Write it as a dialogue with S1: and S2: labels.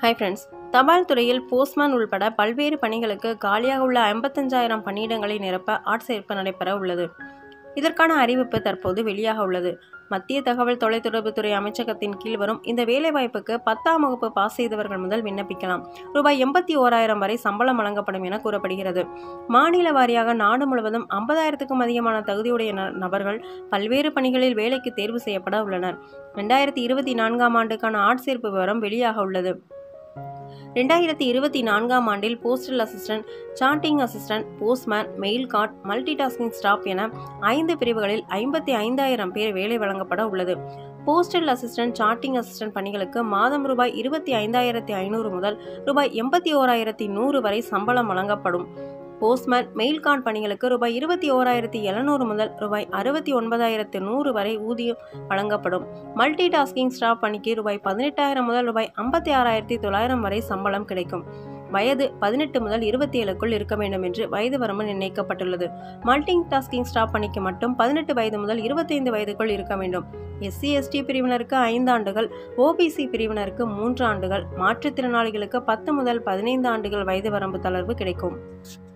S1: Hi friends, தபால் துறையில் postman உள்பட பல்வேறு பணிகளுக்கு காலியாக உள்ள 55,000 பணியிடங்களை நிரப்ப ஆட்சேர்ப்பு நடைபெற உள்ளது. இதற்கான அறிவிப்பு தற்போது வெளியாக உள்ளது. மத்திய தகவல் தொலைத்தொடர்புத்துறை அமைச்சகத்தின் கீழ் வரும் இந்த வேலைவாய்ப்புக்கு 10ஆம் வகுப்பு பாஸ் செய்தவர்கள் முதல் விண்ணப்பிக்கலாம். ரூபாய் 81,000 வரை சம்பளம் வழங்கப்படும் என கூறப்படுகிறது. மாநில வாரியாக நாடு முழுவதும் 50,000க்கும் அதிகமான தகுதியுடைய நபர்கள் பல்வேறு பணிகளில் வேலைக்கு தேர்வு செய்யப்பட உள்ளனர். 2024ஆம் ஆண்டுக்கான ஆட்சேர்ப்பு விவரம் வெளியாக உள்ளது. 2024ஆம் ஆண்டில் postal assistant, sorting assistant, postman, mail guard, multi tasking staff என 5 பிரிவுகளில் 55,000 பேர் வேலை வழங்கப்பட உள்ளது. போஸ்டல் அசிஸ்டன்ட், சார்ட்டிங் அசிஸ்டன்ட் பணிகளுக்கு மாதம் ரூபாய் 25,500 முதல் ரூபாய் 81,100 வரை சம்பளம் வழங்கப்படும். போஸ்ட்மேன், மெயில் கார்ட் பணிகளுக்கு ரூபாய் 21,700 முதல் ரூபாய் 69,100 வரை ஊதியம் வழங்கப்படும். மல்டி டாஸ்கிங் ஸ்டாஃப் பணிக்கு ரூபாய் 18,000 முதல் ரூபாய் 56,900 வரை சம்பளம் கிடைக்கும். வயது 18 முதல் 27க்குள் இருக்க வேண்டும் என்று வயது வரம்பு நிர்ணயிக்கப்பட்டுள்ளது. மல்டி டாஸ்கிங் ஸ்டாஃப் பணிக்கு மட்டும் 18 வயது முதல் 25 வயதுக்குள் இருக்க வேண்டும். SC/ST பிரிவினருக்கு 5 ஆண்டுகள், OBC பிரிவினருக்கு 3 ஆண்டுகள், மாற்றுத்திறனாளிகளுக்கு 10 முதல் 15 ஆண்டுகள் வயது வரம்பு தளர்வு கிடைக்கும்.